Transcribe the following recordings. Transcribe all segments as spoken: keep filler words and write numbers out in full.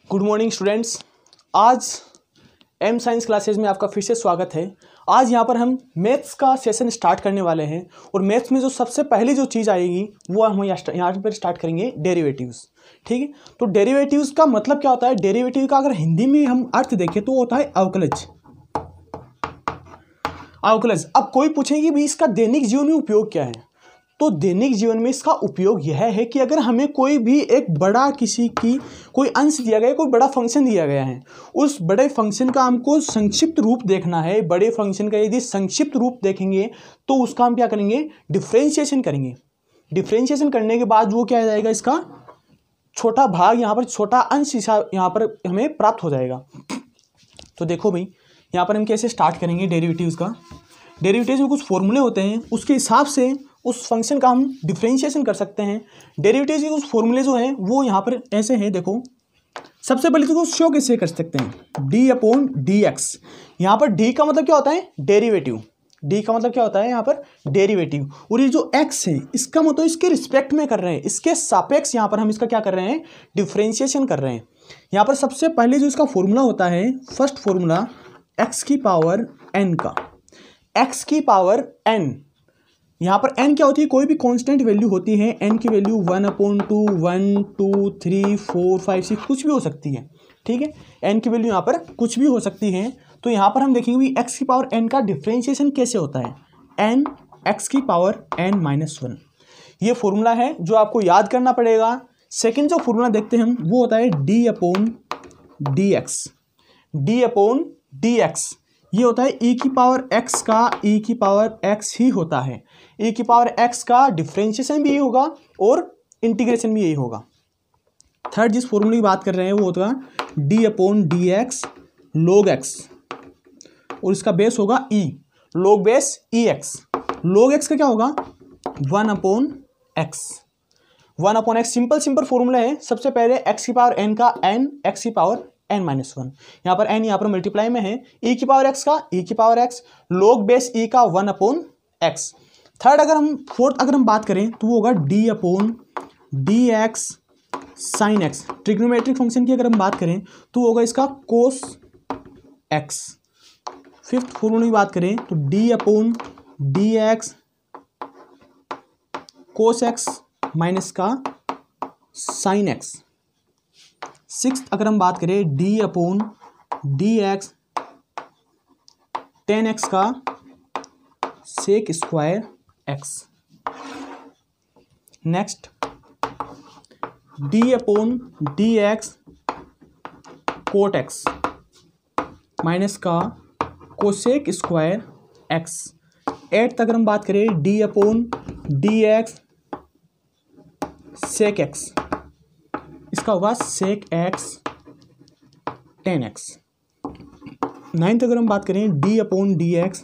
Good morning students. आज M science classes में आपका फिर से स्वागत है। आज यहाँ पर हम मैथ्स का सेशन स्टार्ट करने वाले हैं और मैथ्स में जो सबसे पहली जो चीज़ आएगी वो हम यहाँ पर स्टार्ट करेंगे डेरिवेटिव्स। ठीक है, तो डेरिवेटिव्स का मतलब क्या होता है? डेरिवेटिव का अगर हिंदी में हम अर्थ देखें तो होता है अवकलज। अवकलज। अब कोई पूछे कि भी इसका दैनिक जीवन में उपयोग क्या है, तो दैनिक जीवन में इसका उपयोग यह है कि अगर हमें कोई भी एक बड़ा किसी की कोई अंश दिया गया है, कोई बड़ा फंक्शन दिया गया है, उस बड़े फंक्शन का हमको संक्षिप्त रूप देखना है। बड़े फंक्शन का यदि संक्षिप्त रूप देखेंगे तो उसका हम क्या करेंगे? डिफरेंशिएशन करेंगे। डिफरेंशिएशन करने के बाद वो क्या आ जाएगा? इसका छोटा भाग यहाँ पर, छोटा अंश यहाँ पर हमें प्राप्त हो जाएगा। तो देखो भाई, यहाँ पर हम कैसे स्टार्ट करेंगे डेरिवेटिव्स का। डेरिवेटिव्स में कुछ फॉर्मूले होते हैं, उसके हिसाब से उस फंक्शन का हम डिफरेंशिएशन कर सकते हैं। डेरिवेटिव्स के कुछ फॉर्मूले जो हैं वो यहाँ पर ऐसे हैं। देखो, सबसे पहले तो शो कैसे कर सकते हैं? D upon d x. यहाँ पर डी का मतलब क्या होता है? डेरिवेटिव। डी का मतलब क्या होता है यहाँ पर? डेरिवेटिव। और ये जो एक्स है इसका मतलब इसके रिस्पेक्ट में कर रहे हैं, इसके सापेक्ष यहाँ पर हम इसका क्या कर रहे हैं? डिफरेंशिएशन कर रहे हैं। यहाँ पर सबसे पहले जो इसका फॉर्मूला होता है, फर्स्ट फॉर्मूला एक्स की पावर एन का। एक्स की पावर एन, यहाँ पर n क्या होती है? कोई भी कांस्टेंट वैल्यू होती है। n की value one upon two, one two three four five six कुछ भी हो सकती है। ठीक है, n की वैल्यू यहाँ पर कुछ भी हो सकती है। तो यहाँ पर हम देखेंगे भी x की पावर n का डिफरेंशिएशन कैसे होता है। n x की पावर n माइनस वन, ये फॉर्मूला है जो आपको याद करना पड़ेगा। सेकेंड जो फॉर्मूला देखते हैं हम वो होता है d upon d x. D upon d x ये होता है e की पावर x का e की पावर x ही होता है। e की पावर x का डिफरेंशिएशन भी यही होगा और इंटीग्रेशन भी यही होगा। थर्ड जिस फॉर्मूले की बात कर रहे हैं वो होगा d upon d x log x, और इसका बेस होगा e, log base e x. Log x का क्या होगा? One upon x. One upon x simple simple formula है। सबसे पहले x की पावर n का n, x की पावर n माइनस वन, यहाँ पर n यहाँ पर मल्टीप्लाई में है। e की पावर x का e की power x, log base e का वन अपॉन एक्स। थर्ड अगर हम फोर्थ अगर हम बात करें तो वो होगा d upon d x sine x. Trigonometric function की अगर हम बात करें तो होगा इसका कोस x। फिफ्थ फॉर्मूले की बात करें तो d upon d x cos x minus का साइन x। सिक्स अगर हम बात करें d upon d x tan x का sec square x। Next d upon d x cot x minus का कोसेक स्क्वायर x। एट्थ अगर हम बात करें d upon d x sec x, इसका होगा sec x tan x. Ninth अगर हम बात करें d upon d x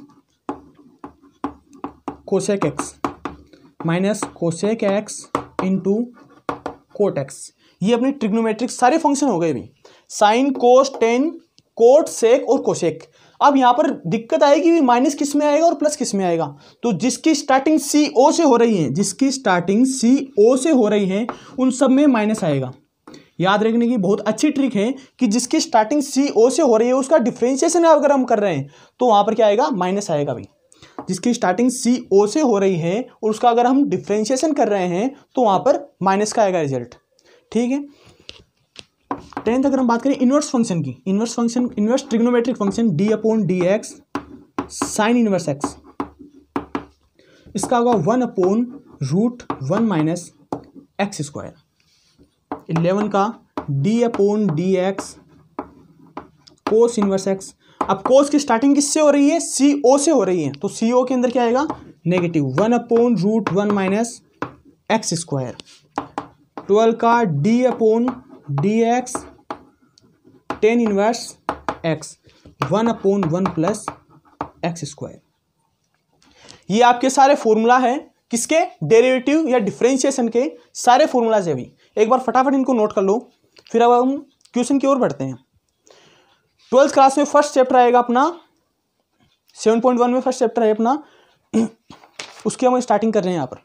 cosec x minus cosec x into cot x. ये अपने ट्रिग्नोमेट्रिक सारे फंक्शन हो गए भी, sine cos tan cot sec और कोसेक। अब यहाँ पर दिक्कत आएगी भी माइनस किस में आएगा और प्लस किस में आएगा। तो जिसकी स्टार्टिंग सी ओ से हो रही है, जिसकी स्टार्टिंग सी ओ से हो रही है उन सब में माइनस आएगा। याद रखने की बहुत अच्छी ट्रिक है कि जिसकी स्टार्टिंग सी ओ से हो रही है उसका डिफरेंशिएशन अगर हम कर रहे हैं तो वहां पर क्या आएगा? माइनस आएगा भाई। जिसकी स्टार्टिंग सी ओ से हो रही है और उसका अगर हम डिफरेंशिएशन कर रहे हैं तो वहां पर माइनस का आएगा रिजल्ट। ठीक है। टेंथ अगर हम बात करें इनवर्स फंक्शन की, inverse function inverse trigonometric function d upon d x sine inverse x, इसका होगा one upon root one minus x square. Eleven का d upon d x cos inverse x. अब कोस की स्टार्टिंग किससे हो रही है? सी ओ से हो रही है, तो सी ओ के अंदर क्या आएगा? Negative one upon root one minus x square. Twelve का d upon d x tan inverse x, one upon one plus x square. ये आपके सारे फॉर्मूला है किसके? डेरिवेटिव या डिफरेंशिएशन के सारे फॉर्मूलाज है। भी एक बार फटाफट इनको नोट कर लो, फिर अब हम क्वेश्चन की ओर बढ़ते हैं। ट्वेल्थ क्लास में फर्स्ट चैप्टर आएगा अपना, सेवन पॉइंट वन में फर्स्ट चैप्टर है अपना, उसकी हम स्टार्टिंग कर रहे हैं यहाँ पर।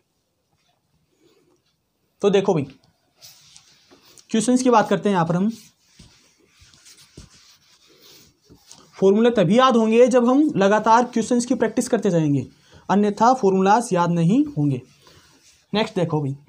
तो देखो भाई, क्वेश्चंस की बात करते हैं यहाँ पर हम। फॉर्मूले तभी याद होंगे जब हम लगातार क्वेश्चंस की प्रैक्टिस करते जाएंगे, अन्यथा फॉर्मूलाज याद नहीं होंगे। नेक्स्ट देखो भी,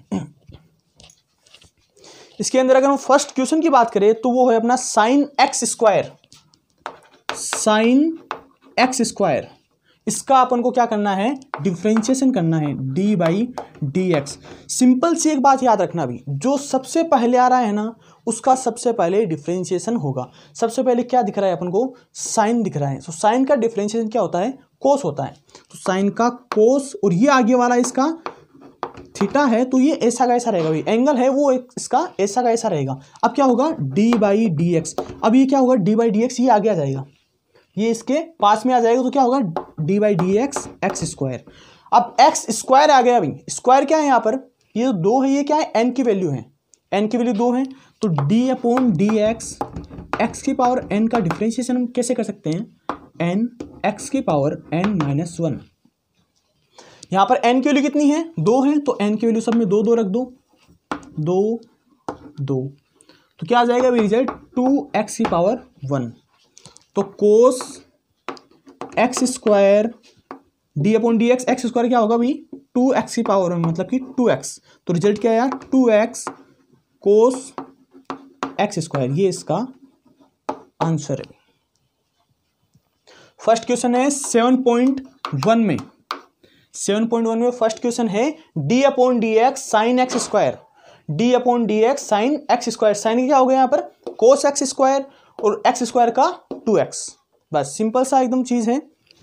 इसके अंदर अगर हम फर्स्ट क्वेश्चन की बात करें तो वो है अपना sine x square, sine x square. इसका अपन को क्या करना है, डिफरेंशिएशन करना है, d by d x. Simple सी एक बात याद रखना भी, जो सबसे पहले आ रहा है ना उसका सबसे पहले डिफरेंशिएशन होगा। सबसे पहले क्या दिख रहा है अपन को, साइन दिख रहा है, तो साइन का डिफरेंशिएशन क्या होता है, कोस होता है। तो साइन का कोस, और ये आगे वाला इसका थीटा है, तो ये ऐसा का ऐसा रहेगा भाई, एंगल है वो इसका ऐसा का ऐसा रहेगा। अब क्या होगा, डी बाई डी एक्स। अब ये क्या होगा, डी बाई डी एक्स, ये आगे आ जाएगा, ये इसके पास में आ जाएगा, तो क्या होगा, d by d x x square. अब एक्स स्क्वायर आ गया अभी, स्क्वायर क्या है यहाँ पर, ये जो दो है ये क्या है, एन की वैल्यू है, एन की वैल्यू दो है, तो d upon d x, x की पावर एन का डिफरेंशिएशन हम कैसे कर सकते हैं, एन एक्स की पावर एन माइनस वन। यहाँ पर एन की वैल्यू कितनी है, दो है, तो एन की वैल्यू सब में दो दो रख दो, दो दो, तो क्या आ जाएगा रिजल्ट, टू एक्स की पावर वन। तो cos x square d upon d x, x square क्या होगा भाई, टू एक्स की पावर में, मतलब कि टू एक्स, तो रिजल्ट क्या आया, two x cos x square. ये इसका आंसर है। फर्स्ट क्वेश्चन है सेवन पॉइंट वन में, सेवन पॉइंट वन में फर्स्ट क्वेश्चन है d upon d x sine x square, d upon d x sine x square. Sine क्या हो गया यहाँ पर, कोस एक्स स्क्वायर, और एक्स स्क्वायर का टू एक्स। बस सिंपल सा एकदम चीज है।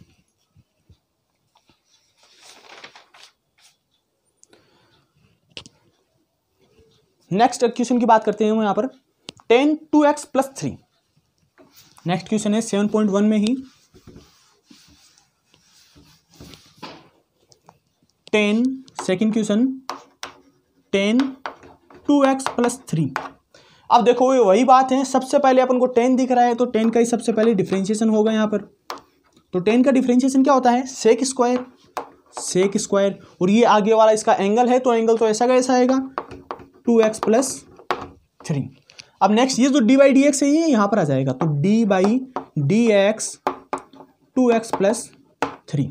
नेक्स्ट क्वेश्चन की बात करते हैं हम यहाँ पर, tan two x plus three. Next question है सेवन पॉइंट वन में ही, tan, second question, tan two x plus three. अब देखो ये वही बात है, सबसे पहले अपन को टेन दिख रहा है, तो टेन का ही सबसे पहले डिफरेंशिएशन होगा यहाँ पर। तो टेन का डिफरेंशिएशन क्या होता है, सेक स्क्वायर, सेक स्क्वायर, और ये आगे वाला इसका एंगल है, तो एंगल तो ऐसा का ऐसा आएगा, टू एक्स प्लस थ्री। अब नेक्स्ट ये जो डी बाई डी एक्स है ये यहाँ पर आ जाएगा, तो d by d x two x plus three,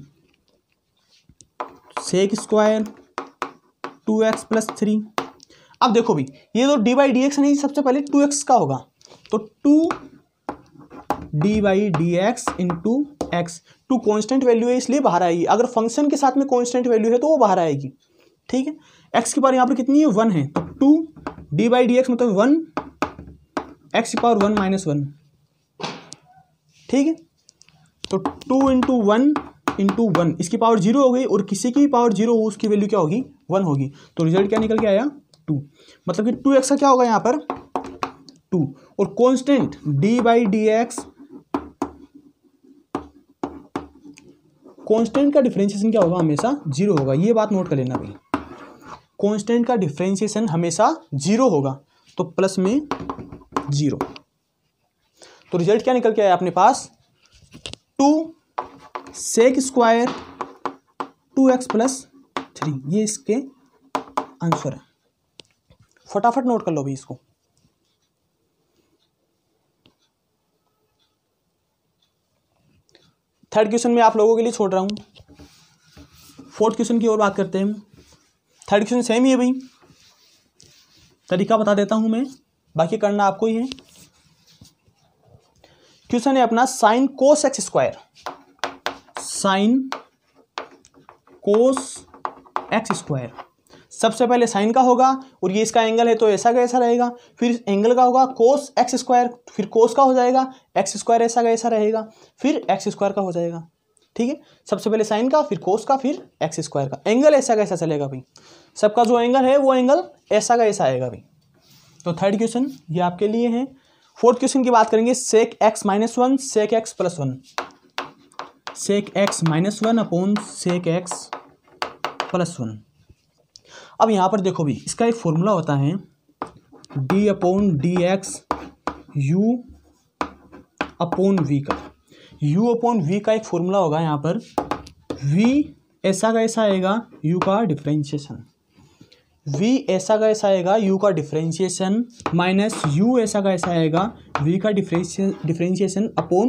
sec square two x plus three. अब देखो भी ये जो डी बाई डी एक्स नहीं, सबसे पहले टू एक्स का होगा, तो two d by d x into x. Two constant value है इसलिए बाहर आएगी, अगर फंक्शन के साथ में कॉन्स्टेंट वैल्यू है तो वो बाहर आएगी, ठीक है। एक्स की पावर यहाँ पर कितनी है, वन है, तो two d by d x मतलब वन, एक्स की पावर वन माइनस वन, ठीक है। तो two into one into one, इसकी पावर जीरो हो गई, और किसी की पावर जीरो हो उसकी वैल्यू क्या होगी, वन होगी। तो रिजल्ट क्या निकल के आया, टू। मतलब कि टू एक्स का क्या होगा यहाँ पर, टू, और constant d by d x, constant का डिफरेंशिएशन क्या होगा, हमेशा जीरो होगा। ये बात नोट कर लेना भाई, कांस्टेंट का डिफरेंशिएशन हमेशा जीरो होगा, तो प्लस में जीरो। तो रिजल्ट क्या निकल के आया अपने पास, two sec square two x plus three. ये इसके आंसर है। फटाफट नोट कर लो भी इसको। थर्ड क्वेश्चन में आप लोगों के लिए छोड़ रहा हूं। फोर्थ क्वेश्चन की ओर बात करते हैं। थर्ड क्वेश्चन सेम ही है भाई, तरीका बता देता हूं मैं, बाकी करना आपको ही है। क्वेश्चन है अपना sine cos x square, sine cos x square. सबसे पहले साइन का होगा, और ये इसका एंगल है तो ऐसा का ऐसा रहेगा, फिर एंगल का होगा कोस एक्स स्क्वायर, फिर कोस का हो जाएगा, एक्स स्क्वायर ऐसा का ऐसा रहेगा, फिर एक्स स्क्वायर का हो जाएगा, ठीक है। सबसे पहले साइन का, फिर कोस का, फिर एक्स स्क्वायर का। एंगल ऐसा का ऐसा चलेगा भाई, सबका जो एंगल है वो एंगल ऐसा का ऐसा आएगा भाई। तो थर्ड क्वेश्चन ये आपके लिए है। फोर्थ क्वेश्चन की बात करेंगे, sec x minus one sec x plus one, sec x minus one upon sec x plus one. अब यहाँ पर देखो भी, इसका एक फॉर्मूला होता है d upon d x u upon v का। यू अपॉन वी का एक फॉर्मूला होगा यहाँ पर, वी ऐसा का ऐसा आएगा, यू का डिफरेंशिएशन, वी ऐसा का ऐसा आएगा, यू का डिफरेंशिएशन, माइनस यू ऐसा का ऐसा आएगा, वी का डिफरेंशिएशन अपॉन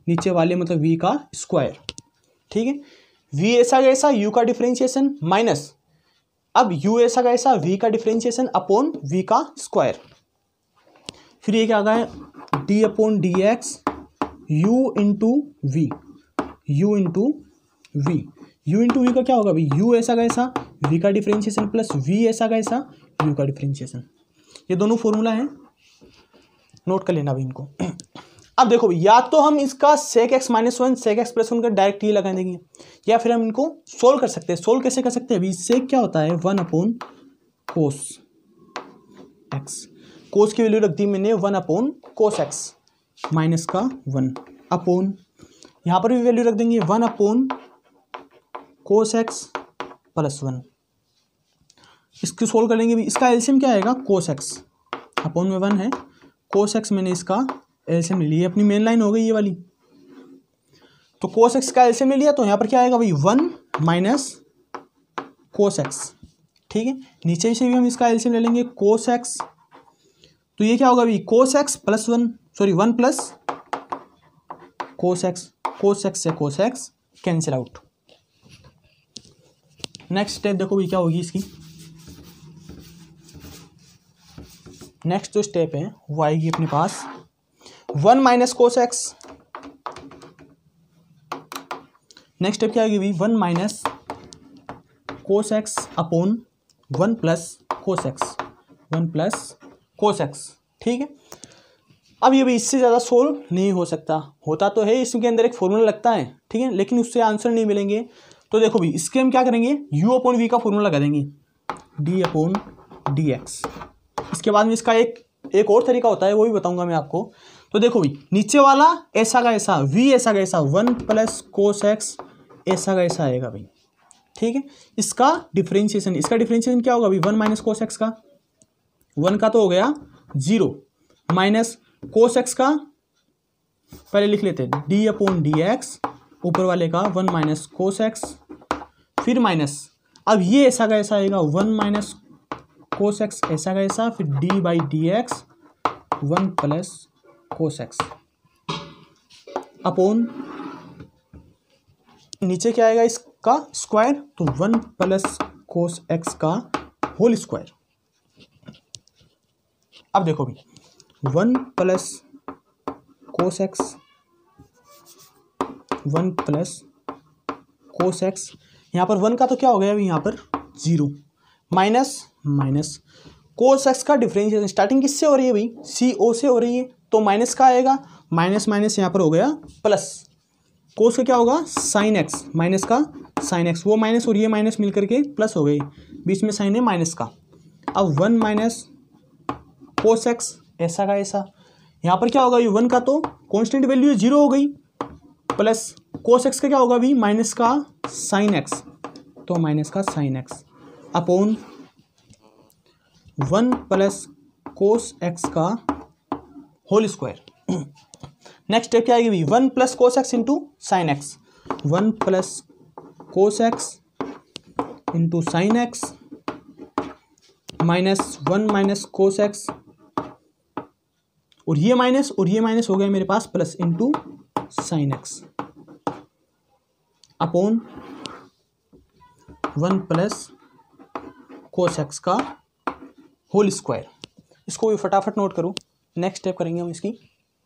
नीचे वाले मतलब v का स्क्वायर, ठीक है। v ऐसा कैसा u का डिफरेंशिएशन माइनस अब u ऐसा कैसा v का डिफरेंशिएशन अपॉन v का स्क्वायर, फिर ये क्या आ गया d upon d x u into v, u into v, u into v का क्या होगा भाई u ऐसा कैसा v का डिफरेंशिएशन प्लस v ऐसा कैसा u का डिफरेंशिएशन। ये दोनों फॉर्मूला है, नोट कर लेना भाई इनको। अब देखो भाई या तो हम इसका sec x minus one sec x plus one का डायरेक्ट ये लगा देंगे, या फिर हम इनको सोल्व कर सकते हैं। सोल्व कैसे कर सकते हैं भाई, सेक क्या होता है one upon cos x, cos की वैल्यू रख दी मैंने one upon cos x minus का वन अपॉन, यहाँ पर भी वैल्यू रख देंगे one upon cos x plus one. इसको सोल्व कर लेंगे भी, इसका एलसीएम क्या आएगा कोस एक्स अपॉन में वन है, कोस एक्स मैंने इसका एलसीएम ले लिया, अपनी मेन लाइन हो गई ये वाली। तो कोस एक्स का एलसीएम ले लिया तो यहाँ पर क्या आएगा भाई वन माइनस कोस एक्स, ठीक है। नीचे से भी हम इसका एलसीएम ले लेंगे कोस एक्स, तो ये क्या होगा भाई cos x plus one sorry one plus cos x, cos x से cos x cancel out. Next step देखो भाई क्या होगी इसकी, नेक्स्ट जो स्टेप है वो आएगी अपने पास one minus cos x. Next step क्या आएगी भाई one minus cos x upon one plus cos x, one plus cos x, ठीक है। अब ये भी इससे ज़्यादा सोल्व नहीं हो सकता, होता तो है इसके अंदर एक फॉर्मूला लगता है, ठीक है, लेकिन उससे आंसर नहीं मिलेंगे। तो देखो भाई इसके हम क्या करेंगे u अपॉन वी का फॉर्मूला लगा देंगे d अपॉन डी एक्स। इसके बाद में इसका एक एक और तरीका होता है वो भी बताऊंगा मैं आपको। तो देखो भाई नीचे वाला ऐसा का ऐसा v ऐसा का ऐसा वन प्लस कोस एक्स ऐसा का ऐसा आएगा भाई, ठीक है। इसका डिफरेंशिएशन, इसका डिफरेंशिएशन क्या होगा भाई वन माइनस कोस एक्स का, वन का तो हो गया जीरो, माइनस कोस एक्स का पहले लिख लेते हैं d अपॉन डी एक्स, ऊपर वाले का वन माइनस कोस एक्स, फिर माइनस अब ये ऐसा का ऐसा आएगा वन माइनस कोस एक्स ऐसा का ऐसा, फिर d by d x one plus cos x upon नीचे क्या आएगा इसका स्क्वायर, तो वन प्लस कोस एक्स का होल स्क्वायर। अब देखो भी one plus cos x one plus cos x, यहाँ पर वन का तो क्या हो गया अभी यहाँ पर zero, minus minus cos x का डिफरेंशिएशन स्टार्टिंग किससे हो रही है भाई सी ओ से हो रही है, तो माइनस का आएगा, माइनस माइनस यहाँ पर हो गया प्लस, कोस का क्या होगा साइन एक्स, माइनस का साइन एक्स, वो माइनस और ये माइनस मिल करके प्लस हो गई, बीच में साइन है माइनस का। अब वन माइनस कोस एक्स ऐसा का ऐसा, यहाँ पर क्या होगा ये वन का तो कांस्टेंट वैल्यू जीरो हो गई, प्लस कोस एक्स का क्या होगा अभी माइनस का साइन एक्स, तो माइनस का sine x upon one plus cos x का होल स्क्वायर। नेक्स्ट स्टेप क्या आएगी one plus cos x into sine x, one plus cos x into sine x minus one minus cos x, और ये minus और ये minus हो गया मेरे पास plus into sine x upon one plus cos x का होल स्क्वायर। इसको भी फटाफट नोट करो, नेक्स्ट स्टेप करेंगे हम इसकी।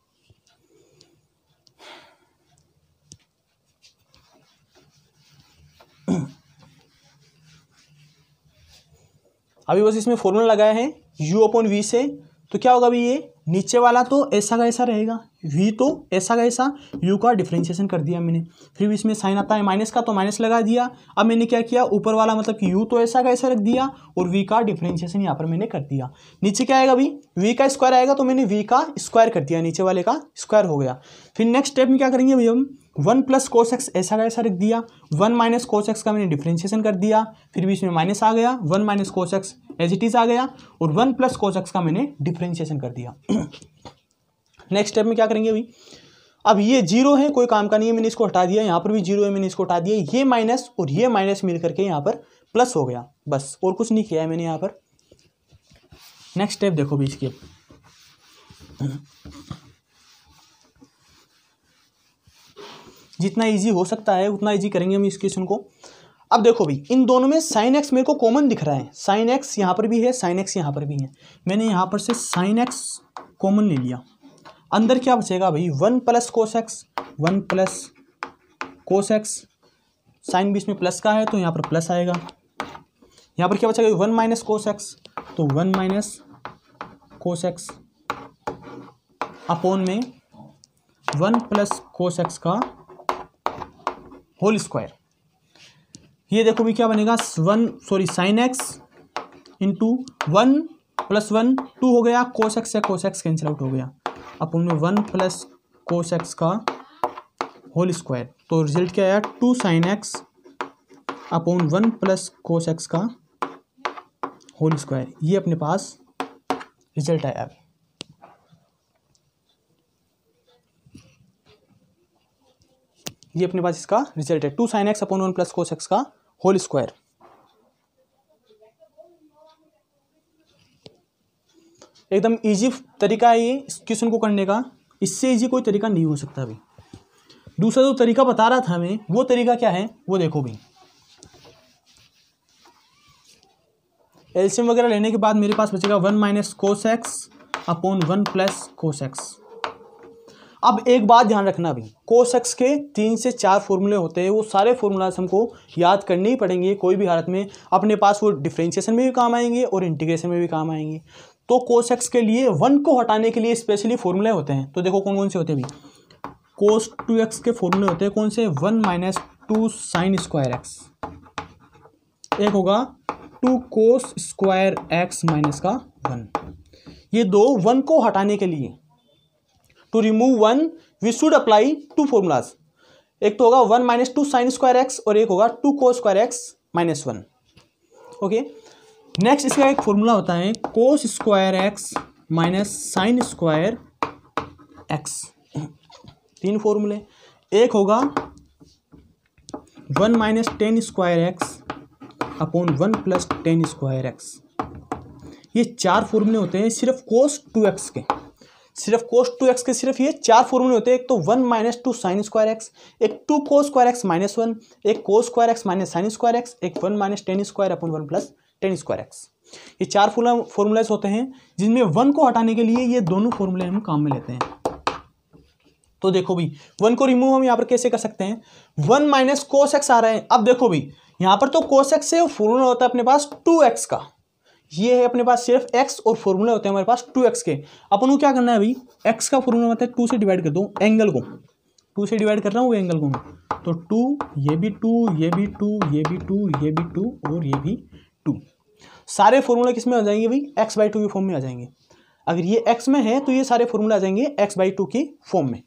अभी बस इसमें फॉर्मूला लगाया है u अपॉन वी से, तो क्या होगा अभी ये नीचे वाला तो ऐसा का ऐसा रहेगा, v तो ऐसा का ऐसा, u का डिफरेंशिएशन कर दिया मैंने, फिर भी इसमें साइन आता है माइनस का तो माइनस लगा दिया। अब मैंने क्या किया ऊपर वाला मतलब कि u तो ऐसा का ऐसा रख दिया और v का डिफरेंशिएशन यहाँ पर मैंने कर दिया। नीचे क्या आएगा अभी v का स्क्वायर आएगा तो मैंने v का स्क्वायर कर दिया, नीचे वाले का स्क्वायर हो गया। फिर नेक्स्ट स्टेप में क्या करेंगे भैया हम वन प्लस कोस एक्स ऐसा का ऐसा रख दिया, वन माइनस कोस एक्स का मैंने डिफरेंशिएशन कर दिया, फिर भी इसमें माइनस आ गया, one minus cos x as it is आ गया और वन प्लस कोस एक्स का मैंने डिफरेंशिएशन कर दिया। नेक्स्ट स्टेप में क्या करेंगे अभी, अब ये जीरो है कोई काम का नहीं है, मैंने इसको हटा दिया, यहाँ पर भी जीरो है मैंने इसको हटा दिया, ये माइनस और ये माइनस मिल करके यहाँ पर प्लस हो गया, बस और कुछ नहीं किया है मैंने यहाँ पर। नेक्स्ट स्टेप देखो भी इसकी, जितना ईजी हो सकता है उतना ईजी करेंगे हम इस क्वेश्चन को। अब देखो भाई, इन दोनों में साइन एक्स मेरे को कॉमन दिख रहा है, साइन एक्स यहाँ पर भी है, साइन एक्स यहाँ पर भी है। मैंने यहाँ पर से साइन एक्स कॉमन ले लिया, अंदर क्या बचेगा भाई, one plus cos x, one plus cos x, sign बीच में प्लस का है तो यहाँ पर प्लस आएगा। यहाँ पर क्या बचेगा, वन माइनस कोस एक्स, तो one minus cos x upon में वन प्लस कोस एक्स का होल स्क्वायर। ये देखो भी क्या बनेगा, one sorry sine x into one plus one two हो गया, कोस एक्स से कोस एक्स कैंसिल आउट हो गया, अपॉन में वन प्लस कोस एक्स का होल स्क्वायर। तो रिजल्ट क्या आया, two sine x upon one plus cos x का होल स्क्वायर। ये अपने पास रिजल्ट आया। ये अपने पास इसका रिजल्ट है, two sine x upon one plus cos x का होल स्क्वायर। एकदम इजी तरीका है ये इस क्वेश्चन को करने का, इससे इजी कोई तरीका नहीं हो सकता। अभी दूसरा जो तरीका बता रहा था मैं, वो तरीका क्या है वो देखो भी। एलसीएम वगैरह लेने के बाद मेरे पास बचेगा one minus cos x upon one plus cos x. अब एक बात ध्यान रखना भी, कोस एक्स के तीन से चार फॉर्मूले होते हैं, वो सारे फॉर्मूलाज हमको याद करने ही पड़ेंगे कोई भी हालत में। अपने पास वो डिफरेंशिएशन में भी काम आएंगे और इंटीग्रेशन में भी काम आएंगे। तो कोस एक्स के लिए वन को हटाने के लिए स्पेशली फॉर्मूले होते हैं। तो देखो कौन कौन से होते हैं भी, कोस टू एक्स के फॉर्मूले होते हैं कौन से, one minus two sine square x, एक होगा two cos square x minus का वन। ये दो वन को हटाने के लिए, to remove one we should apply two formulas. एक तो होगा one minus two sine square x और एक होगा two cos square x minus one. Okay, next इसका एक फॉर्मूला होता है cos square x minus sine square x. तीन फॉर्मूले, एक होगा one minus tan square x upon one plus tan square x. ये चार फॉर्मूले होते हैं सिर्फ कोस टू एक्स के, सिर्फ कोस टू एक्स के सिर्फ ये चार फॉर्मूले होते हैं। एक तो one minus two sine square x, एक two cos square x minus one, एक cos square x minus sine square x, एक one minus tan square upon one plus tan square x. ये चार फॉर्मूलाज होते हैं जिनमें वन को हटाने के लिए ये दोनों फॉर्मूले हम काम में लेते हैं। तो देखो भी, वन को रिमूव हम यहाँ पर कैसे कर सकते हैं, वन माइनस कोस एक्स आ रहा है। अब देखो भी यहाँ पर तो कोस एक्स से फॉर्मूला होता है अपने पास टू एक्स का, ये है अपने पास सिर्फ x और फॉर्मूले होते हैं हमारे पास टू एक्स के। अपन को क्या करना है अभी, x का फॉर्मूला मतलब टू से डिवाइड कर दो, एंगल को टू से डिवाइड कर रहा हूँ वो एंगल को, तो टू, ये भी टू, ये भी टू, ये भी टू, ये भी टू और ये भी टू। सारे फॉर्मूले किस में आ जाएंगे भाई, x बाई टू की फॉर्म में आ जाएंगे। अगर ये x में है तो ये सारे फॉर्मूले आ जाएंगे x बाई टू की फॉर्म में।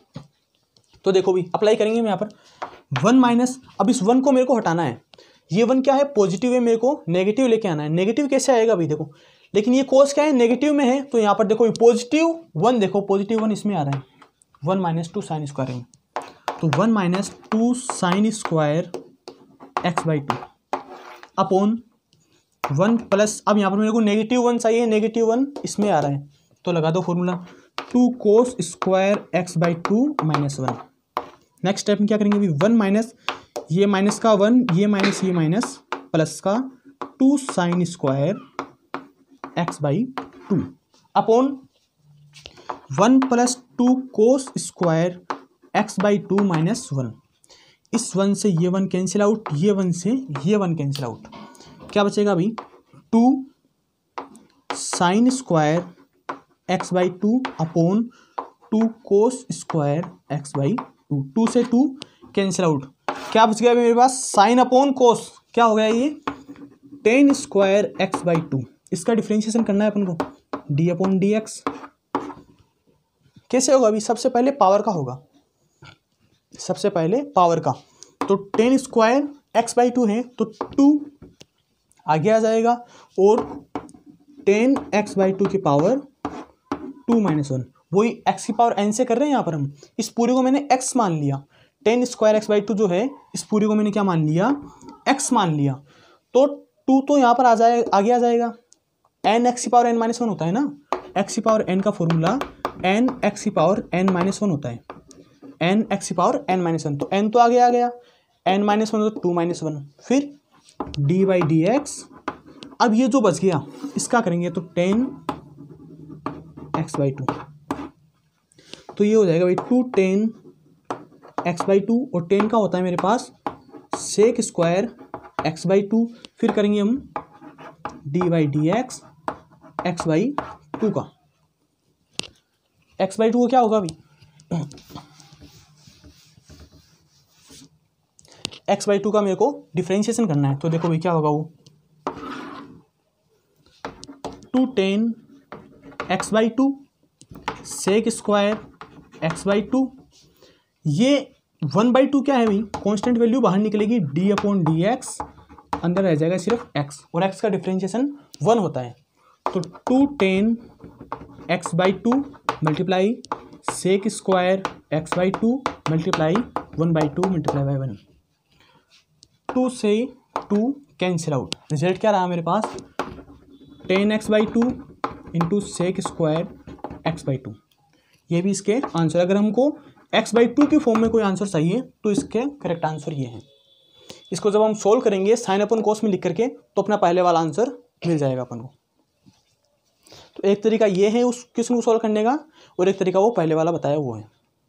तो देखो भी अप्लाई करेंगे हम यहाँ पर वन माइनस, अब इस वन को मेरे को हटाना है। ये वन क्या है, पॉजिटिव है, मेरे को नेगेटिव लेके आना है। नेगेटिव कैसे आएगा भाई देखो, लेकिन ये कोस क्या है, नेगेटिव में है, तो यहाँ पर देखो पॉजिटिव वन, देखो पॉजिटिव वन इसमें आ रहा है, one minus two sine square में, तो one minus two sine square x by two upon one plus, अब यहाँ पर मेरे को नेगेटिव वन चाहिए, नेगेटिव वन इसमें आ रहा है, तो लगा दो formula two cos square x by two minus one. Next step में क्या करेंगे अभी, वन माइनस ये माइनस का वन, ये माइनस ये माइनस, प्लस का two sine square x by two upon one plus two cos square x by two minus one. इस वन से ये वन कैंसिल आउट, ये वन से ये वन कैंसिल आउट, क्या बचेगा अभी, two sine square x by two upon two cos square x by two. Two से टू कैंसिल आउट, क्या बच गया अभी मेरे पास, साइन अपॉन कोस, क्या हो गया ये tan square x by two. इसका डिफरेंशिएशन करना है अपन को, डी अपॉन डी एक्स। कैसे होगा अभी, सबसे पहले पावर का होगा, सबसे पहले पावर का, तो tan square x by two है तो टू आगे आ जाएगा और टेन एक्स बाई टू की पावर टू माइनस वन, वही एक्स की पावर एन से कर रहे हैं यहाँ पर हम। इस पूरे को मैंने एक्स मान लिया, tan square x by two जो है इस पूरे को मैंने क्या मान लिया, एक्स मान लिया, तो टू तो यहाँ पर आ जाए आगे आ जाएगा, एन एक्स की पावर एन माइनस वन होता है ना, एक्स की पावर एन का फॉर्मूला एन एक्स की पावर एन माइनस वन होता है। N x power n minus one, तो एन तो आगे आ गया, एन माइनस वन तो टू माइनस वन, फिर डी बाई डी एक्स। अब ये जो बच गया इसका करेंगे तो टेन एक्स बाई टू, तो ये हो जाएगा भाई two tan x by two, और टेन का होता है मेरे पास sec square x by two, फिर करेंगे हम d by d x x by two का, एक्स बाई टू का क्या होगा अभी, एक्स बाई टू का मेरे को डिफ्रेंशिएशन करना है, तो देखो भाई क्या होगा वो two tan x by two sec square x by two, ये वन बाई टू क्या है भाई, कांस्टेंट वैल्यू बाहर निकलेगी, डी अपॉन डी एक्स, अंदर रह जाएगा सिर्फ एक्स, और एक्स का डिफ्रेंशिएशन वन होता है, तो two tan x by two multiply sec square x by two multiply one by two multiply by one, two से टू कैंसिल आउट, रिजल्ट क्या रहा मेरे पास tan x by two into sec square x by two, ये भी इसके answer. अगर हमको एक्स बाई टू की फॉर्म में कोई आंसर चाहिए तो इसके करेक्ट आंसर ये हैं। इसको जब हम सोल्व करेंगे साइन अपन कोस में लिख करके तो अपना पहले वाला आंसर मिल जाएगा अपन को। तो एक तरीका ये है उस क्वेश्चन को सोल्व करने का, और एक तरीका वो पहले वाला बताया वो है।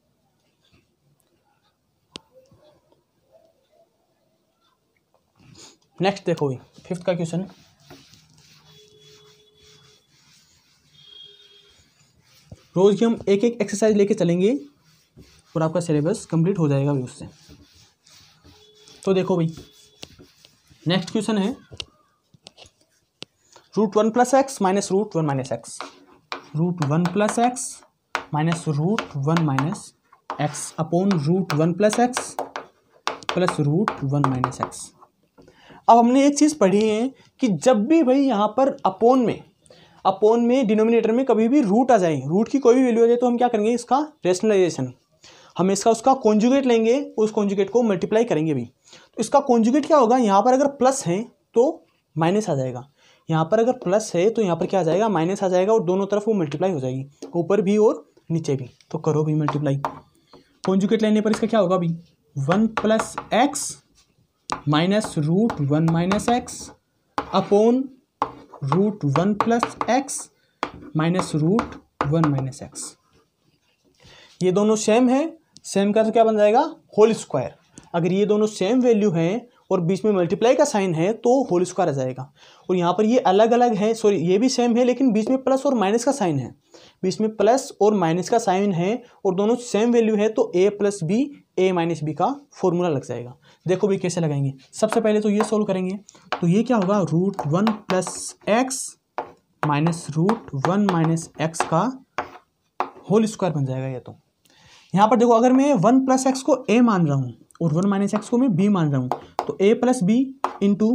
नेक्स्ट देखो भाई फिफ्थ का क्वेश्चन, रोज की हम एक एक एक्सरसाइज लेके चलेंगे और आपका सिलेबस कंप्लीट हो जाएगा भाई उससे। तो देखो भाई नेक्स्ट क्वेश्चन है root one plus x minus root one minus x, root one plus x minus root one minus x upon root one plus x plus root one minus x. अब हमने एक चीज़ पढ़ी है कि जब भी भाई यहाँ पर अपोन में अपोन में डिनोमिनेटर में कभी भी रूट आ जाए, रूट की कोई भी वैल्यू आ जाए, तो हम क्या करेंगे इसका रेशनलाइजेशन, हम इसका उसका कॉन्जुगेट लेंगे, उस कॉन्जुगेट को मल्टीप्लाई करेंगे भी। तो इसका कॉन्जुगेट क्या होगा, यहाँ पर अगर प्लस है तो माइनस आ जाएगा, यहाँ पर अगर प्लस है तो यहाँ पर क्या आ जाएगा माइनस आ जाएगा, और दोनों तरफ वो मल्टीप्लाई हो जाएगी, ऊपर भी और नीचे भी। तो करो भी मल्टीप्लाई, कॉन्जुगेट लेने पर इसका क्या होगा अभी one plus x minus root one minus x upon root one plus x minus root one minus x. ये दोनों सेम है, सेम का तो क्या बन जाएगा होल स्क्वायर। अगर ये दोनों सेम वैल्यू हैं और बीच में मल्टीप्लाई का साइन है तो होल स्क्वायर आ जाएगा। और यहाँ पर ये अलग अलग है, सॉरी ये भी सेम है लेकिन बीच में प्लस और माइनस का साइन है, बीच में प्लस और माइनस का साइन है और दोनों सेम वैल्यू है, तो a plus b a minus b का फॉर्मूला लग जाएगा। देखो भी कैसे लगाएंगे, सबसे पहले तो ये सोल्व करेंगे, तो ये क्या होगा root one plus x minus root one minus x का होल स्क्वायर बन जाएगा। ये तो यहाँ पर देखो अगर मैं वन प्लस एक्स को ए मान रहा हूँ और वन माइनस एक्स को मैं बी मान रहा हूँ, तो a plus b into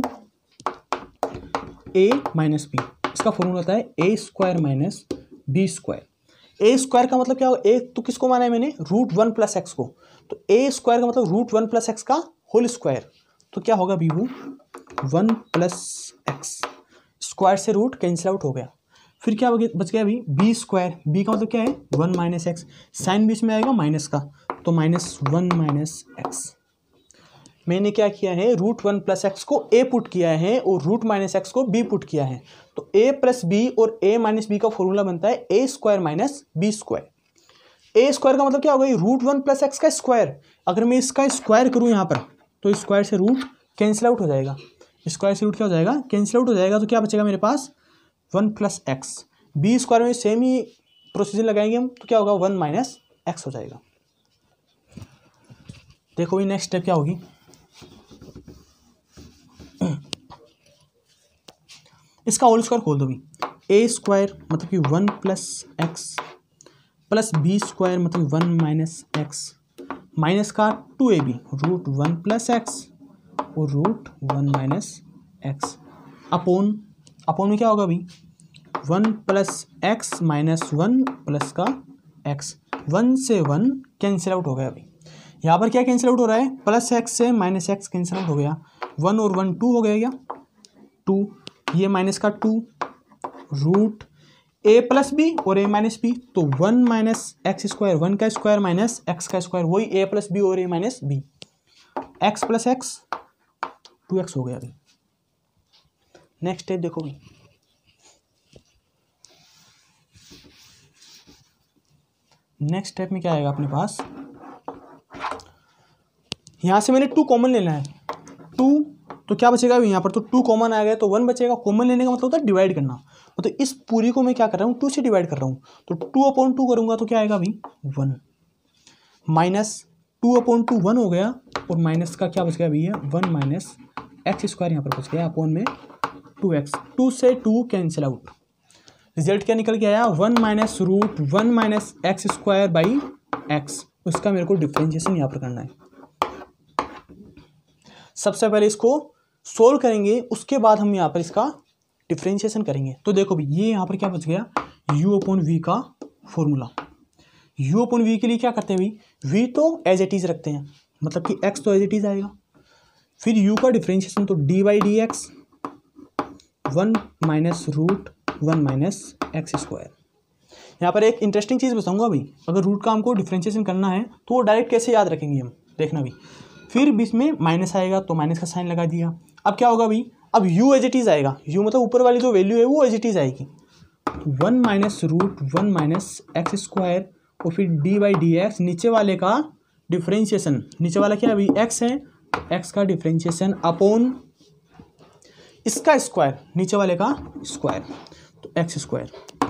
a minus b, इसका फॉर्मूला होता है a square minus b square. A square का मतलब क्या होगा, ए तो किसको माना है मैंने रूट वन प्लस एक्स को, तो ए स्क्वायर का मतलब रूट वन प्लस एक्स का होल स्क्वायर, तो क्या होगा बी वो वन प्लस एक्स, स्क्वायर से रूट कैंसिल आउट हो गया। फिर क्या बच गया अभी बी स्क्वायर, बी का मतलब क्या है वन माइनस एक्स, साइन बीच में आएगा माइनस का, तो माइनस वन माइनस एक्स। मैंने क्या किया है रूट वन प्लस एक्स को ए पुट किया है और रूट माइनस एक्स को बी पुट किया है, तो ए प्लस बी और ए माइनस बी का फॉर्मूला बनता है a square minus b square. A square का मतलब क्या होगा रूट वन प्लस एक्स का स्क्वायर, अगर मैं इसका स्क्वायर करूँ यहाँ पर तो स्क्वायर से रूट कैंसिल आउट हो जाएगा, स्क्वायर से रूट क्या हो जाएगा कैंसिल आउट हो जाएगा, तो क्या बचेगा मेरे पास one plus x. B square में सेम ही प्रोसीजर लगाएंगे हम, तो क्या होगा वन माइनस एक्स हो जाएगा। देखो ये नेक्स्ट स्टेप क्या होगी, इसका होल स्क्वायर खोल दो भी, ए स्क्वायर मतलब कि one plus x plus b square मतलब वन माइनस एक्स माइनस का two a b root one plus x और root one minus x upon upon में क्या होगा अभी one plus x minus one plus का एक्स, वन से one cancel out हो गया। अभी यहाँ पर क्या कैंसिल आउट हो रहा है प्लस एक्स से माइनस एक्स कैंसिल आउट हो गया, वन और वन टू हो गया क्या टू, ये माइनस का two root a plus b और ए माइनस बी, तो one minus x square, one का स्क्वायर माइनस एक्स का स्क्वायर, वही ए प्लस बी और a minus b, x plus x two x हो गया अभी। नेक्स्ट स्टेप देखो भाई, नेक्स्ट स्टेप में क्या आएगा अपने पास, यहां से मैंने टू कॉमन लेना है, टू तो क्या बचेगा अभी यहाँ पर, तो टू कॉमन आ गया तो वन बचेगा। कॉमन लेने का मतलब होता है डिवाइड करना, तो इस पूरी को मैं क्या कर रहा हूँ, टू से डिवाइड कर रहा हूँ, तो टू अपॉन टू करूंगा तो क्या आएगा अभी one, minus two upon two one हो गया, और माइनस का क्या बच गया अभी, वन माइनस एक्स स्क्वायर यहाँ पर बच गया अपॉन में टू एक्स, टू से टू कैंसिल आउट, रिजल्ट क्या निकल के आया, one minus root one minus x square by x, उसका मेरे को डिफ्रेंशिएशन यहाँ पर करना है। सबसे पहले इसको सोल्व करेंगे, उसके बाद हम यहाँ पर इसका डिफ्रेंशिएशन करेंगे। तो देखो भी ये यहाँ पर क्या बच गया, u अपॉन वी का फॉर्मूला, u अपॉन वी के लिए क्या करते हैं भाई, v तो एज इट इज रखते हैं, मतलब कि x तो एज इट इज आएगा, फिर u का डिफ्रेंशिएशन तो d by d x, one minus root one minus x square. यहाँ पर एक इंटरेस्टिंग चीज़ बताऊंगा भाई, अगर रूट का हमको डिफ्रेंशिएशन करना है तो वो डायरेक्ट कैसे याद रखेंगे हम, देखना भी, फिर बीच में माइनस आएगा तो माइनस का साइन लगा दिया। अब क्या होगा भाई, अब u एज इट इज आएगा, u मतलब ऊपर वाली जो वैल्यू है वो एज इट इज आएगी, one minus root one minus x square, और फिर डी बाई डी एक्स, नीचे वाले का डिफ्रेंशिएशन, नीचे वाला क्या है अभी x है, x का डिफ्रेंशिएशन अपॉन इसका स्क्वायर, नीचे वाले का स्क्वायर, तो एक्स स्क्वायर,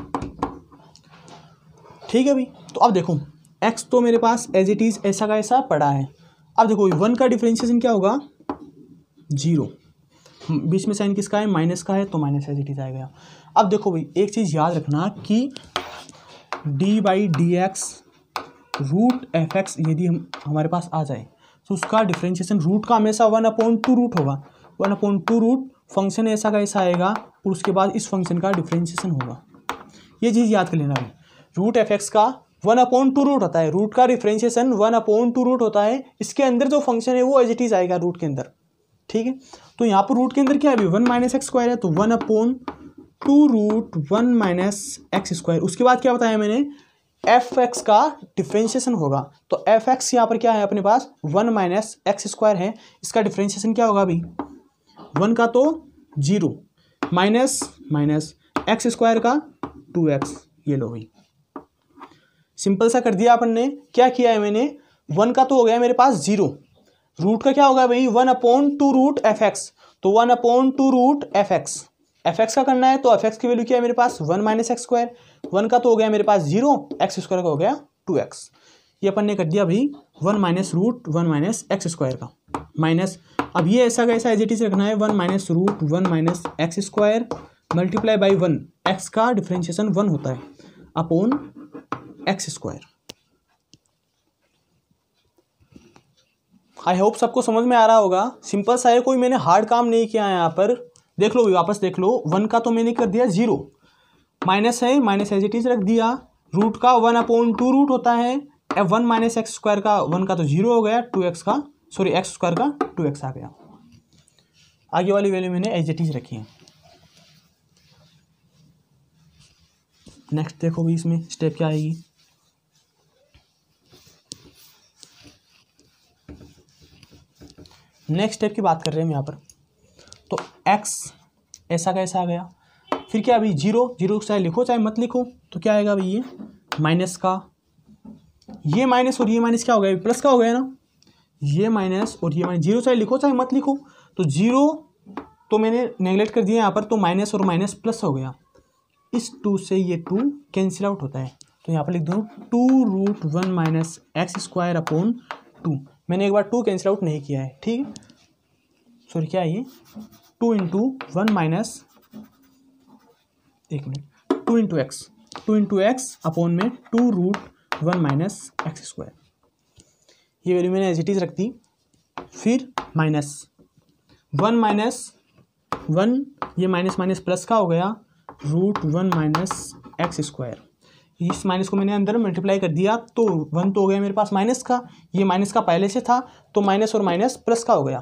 ठीक है भाई। तो अब देखो x तो मेरे पास एज इट इज ऐसा का ऐसा पड़ा है। अब देखो वन का डिफरेंशिएशन क्या होगा, जीरो, बीच में साइन किसका है, माइनस का है, तो माइनस एज इट इज आएगा। अब देखो भाई एक चीज़ याद रखना कि d by d x root f x यदि हम हमारे पास आ जाए तो उसका डिफरेंशिएशन रूट का हमेशा वन अपॉन टू रूट होगा, one upon two root function ऐसा का ऐसा आएगा, और उसके बाद इस फंक्शन का डिफरेंशिएशन होगा। ये चीज़ याद कर लेना भाई, रूट एफ एक्स का वन अपॉन टू रूट होता है, रूट का differentiation one upon two root होता है, इसके अंदर जो फंक्शन है वो एज इट इज आएगा रूट के अंदर, ठीक है। तो यहाँ पर रूट के अंदर क्या है अभी, वन माइनस एक्स स्क्वायर है, तो one upon two root one minus x square. उसके बाद क्या बताया मैंने, एफ एक्स का डिफरेंशिएशन होगा, तो एफ एक्स यहाँ पर क्या है अपने पास, वन माइनस एक्स स्क्वायर है, इसका डिफरेंशिएशन क्या होगा अभी, वन का तो zero, minus minus x square का टू एक्स, ये लो भाई सिंपल सा कर दिया अपन ने। क्या किया है मैंने, वन का तो हो गया मेरे पास जीरो, रूट का क्या होगा भाई, one upon two root f x, तो one upon two root f x, f x का करना है, तो एफ एक्स की वैल्यू क्या है मेरे पास, one minus x square, one का तो हो गया मेरे पास जीरो, एक्स स्क्वायर का हो गया टू एक्स, ये अपन ने कर दिया भाई one minus root one minus x square का, माइनस अब ये ऐसा कैसा एज इट इज रखना है, one minus root one minus x square multiply by one, x का डिफरेंशिएशन वन होता है, upon x square. I hope सबको समझ में आ रहा होगा, सिंपल सा है, कोई मैंने हार्ड काम नहीं किया है यहाँ पर। देख लो वापस देख लो, वन का तो मैंने कर दिया जीरो, माइनस है, माइनस एज इट इज रख दिया, रूट का वन अपॉन टू रूट होता है, वन माइनस एक्स स्क्वायर का, वन का तो जीरो हो गया, टू एक्स का सॉरी एक्स स्क्वायर का टू एक्स आ गया, आगे वाली वैल्यू मैंने एज इट इज रखी है। नेक्स्ट देखो भी इसमें स्टेप क्या आएगी, नेक्स्ट स्टेप की बात कर रहे हैं हम यहाँ पर, तो x ऐसा का ऐसा आ गया, फिर क्या अभी जीरो, जीरो चाहे लिखो चाहे मत लिखो, तो क्या आएगा अभी ये माइनस का, ये माइनस और ये माइनस क्या हो गया, प्लस का हो गया ना, ये माइनस और ये माइनस, जीरो चाहे लिखो चाहे मत लिखो, तो जीरो तो मैंने नेगलेक्ट कर दिया यहाँ पर, तो माइनस और माइनस प्लस हो गया, इस टू से ये टू कैंसिल आउट होता है, तो यहाँ पर लिख दो two root one minus x square upon two, मैंने एक बार टू कैंसिल आउट नहीं किया है, ठीक है, सॉरी क्या है ये, टू इंटू वन माइनस, एक minute, two into x, two into x upon में two root one minus x square, ये वैल्यू मैंने एज इट इज रख दी, फिर माइनस वन माइनस वन, ये माइनस माइनस प्लस का हो गया, root one minus x square, इस माइनस को मैंने अंदर मल्टीप्लाई कर दिया, तो वन तो हो गया मेरे पास माइनस का, ये माइनस का पहले से था, तो माइनस और माइनस प्लस का हो गया,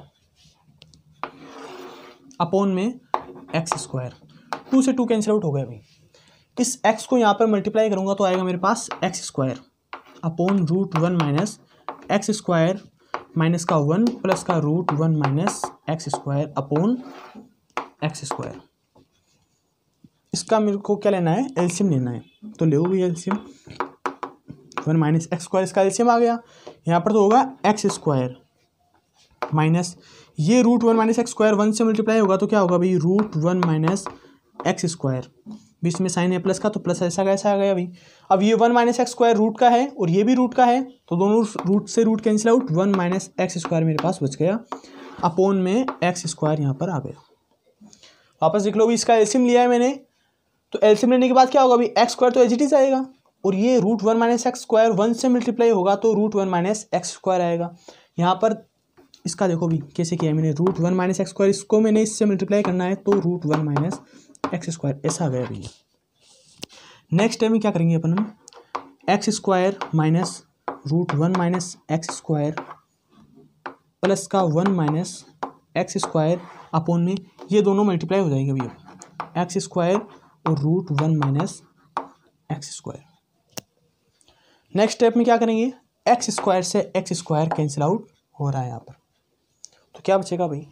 अपॉन में एक्स स्क्वायर, टू से टू कैंसिल आउट हो गया भाई, इस एक्स को यहाँ पर मल्टीप्लाई करूँगा तो आएगा मेरे पास x square upon root one minus x square minus का वन प्लस का root one minus x square upon x square. इसका मेरे को क्या लेना है, एलसीएम लेना है। तो ले भी LCM, one minus x square इसका एलसीएम आ गया। यहाँ पर तो होगा एक्स स्क्वायर माइनस ये root one minus x square one से मल्टीप्लाई होगा तो क्या होगा भाई, root one minus x square, बीच में साइन है प्लस का तो प्लस ऐसा कैसा आ गया भाई। अब ये one minus x square root का है और ये भी रूट का है तो दोनों रूट से root cancel out, one minus x square मेरे पास बच गया अपॉन में एक्स स्क्वायर यहाँ पर आ गया। वापस देख लो भी, इसका एलसीएम लिया है मैंने तो एलसीएम लेने के बाद क्या होगा भाई, एक्स स्क्वायर तो एज इट इज आएगा और ये root one minus x square one से मल्टीप्लाई होगा तो root one minus x square आएगा। यहाँ पर इसका देखो भी कैसे किया है मैंने, root one minus x square इसको मैंने इससे मल्टीप्लाई करना है तो root one minus x square ऐसा आ गया भैया। नेक्स्ट टाइम में क्या करेंगे अपन, हम x square minus root one minus x square plus का one minus x square upon में ये दोनों मल्टीप्लाई हो जाएंगे भैया, एक्स स्क्वायर और root one minus x square. Next step में क्या करेंगे, एक्स स्क्वायर से एक्स स्क्वायर कैंसिल आउट हो रहा है यहाँ पर तो क्या बचेगा भाई,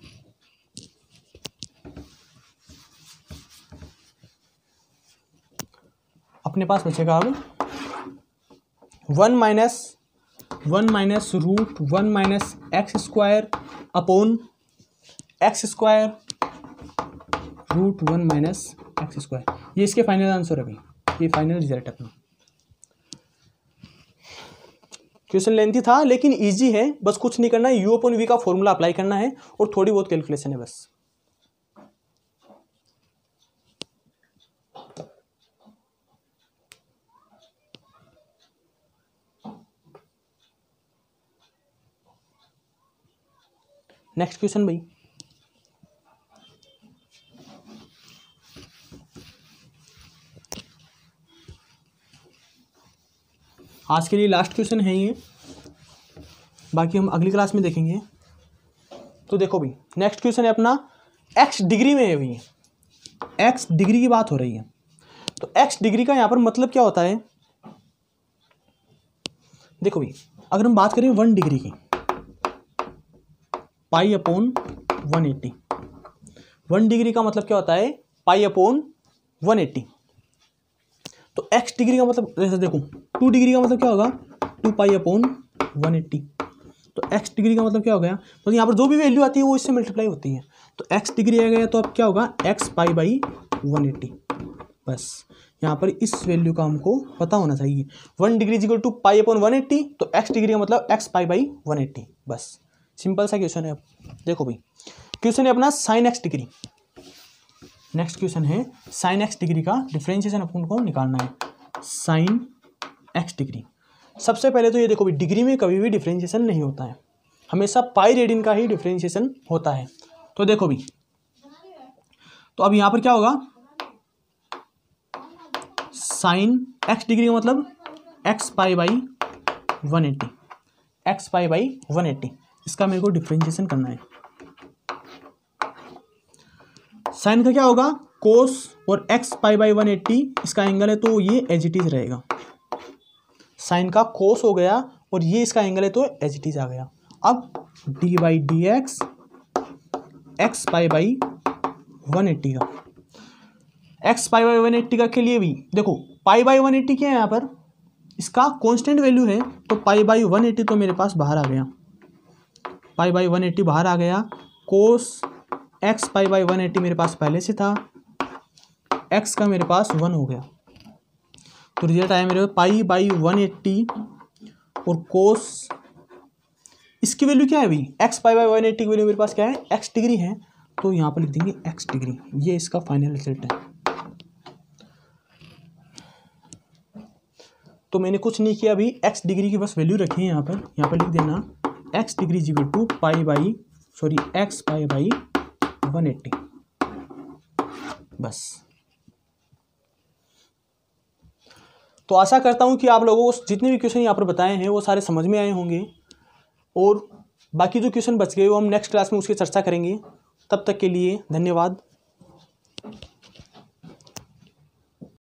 अपने पास बचेगा अब one minus one minus root one minus x square upon x square root one minus x square. ये इसके फाइनल आंसर है भाई, ये फाइनल रिजल्ट अपना। क्वेश्चन लेंथी था लेकिन इजी है, बस कुछ नहीं करना है, यू अपॉन वी का फॉर्मूला अप्लाई करना है और थोड़ी बहुत कैलकुलेशन है बस। नेक्स्ट क्वेश्चन भाई, आज के लिए लास्ट क्वेश्चन है ये, बाकी हम अगली क्लास में देखेंगे। तो देखो भाई, नेक्स्ट क्वेश्चन है अपना एक्स डिग्री में है भाई, एक्स डिग्री की बात हो रही है तो एक्स डिग्री का यहाँ पर मतलब क्या होता है। देखो भाई, अगर हम बात करें वन डिग्री की, pi upon one eighty, one degree का मतलब क्या होता है, पाई अपॉन वन एट्टी। तो एक्स डिग्री का मतलब जैसे देखो, टू डिग्री का मतलब क्या होगा, two pi upon one eighty. तो एक्स डिग्री का मतलब क्या हो गया, तो यहाँ पर जो भी वैल्यू आती है वो इससे मल्टीप्लाई होती है। तो एक्स डिग्री आ गया तो अब क्या होगा, x pi by one eighty. बस यहाँ पर इस वैल्यू का हमको पता होना चाहिए, one degree equal to pi upon one eighty, तो एक्स डिग्री का मतलब x pi by one eighty. बस सिंपल सा क्वेश्चन है। अब देखो भाई, क्वेश्चन है अपना sine x degree. Next question है साइन एक्स डिग्री का डिफरेंशिएशन अपन को निकालना है। साइन एक्स डिग्री, सबसे पहले तो ये देखो भाई, डिग्री में कभी भी डिफरेंशिएशन नहीं होता है, हमेशा पाई रेडियन का ही डिफरेंशिएशन होता है। तो देखो भाई, तो अब यहाँ पर क्या होगा, साइन एक्स डिग्री का मतलब x pi by one eighty, x pi by one eighty, इसका मेरे को डिफरेंशिएशन करना है। साइन का क्या होगा, कोस और x pi by one eighty इसका एंगल है तो ये एज इट इज रहेगा। साइन का कोस हो गया और ये इसका एंगल है तो एज इट इज आ गया। अब d by d x x pi by one eighty का, x pi by one eighty का के लिए भी देखो, पाई बाई वन एट्टी क्या है यहाँ पर, इसका कांस्टेंट वैल्यू है तो पाई बाई वन एट्टी तो मेरे पास बाहर आ गया, पाई बाई वन एट्टी बाहर आ गया। Cos x pi by one eighty मेरे पास पहले से था, एक्स का मेरे पास वन हो गया तो रिजल्ट आया मेरे पाई बाई वन एट्टी और कोस, इसकी वैल्यू क्या है अभी, x pi by one eighty की वैल्यू मेरे पास क्या है, एक्स डिग्री है, तो यहाँ पर लिख देंगे एक्स डिग्री, ये इसका फाइनल रिजल्ट है। तो मैंने कुछ नहीं किया अभी, एक्स डिग्री की बस वैल्यू रखी है यहाँ पर, यहाँ पर लिख देना x degree is equal to pi by sorry x pi by one eighty. बस तो आशा करता हूं कि आप लोगों को जितने भी क्वेश्चन यहाँ पर बताए हैं वो सारे समझ में आए होंगे और बाकी जो क्वेश्चन बच गए वो हम नेक्स्ट क्लास में उसकी चर्चा करेंगे। तब तक के लिए धन्यवाद।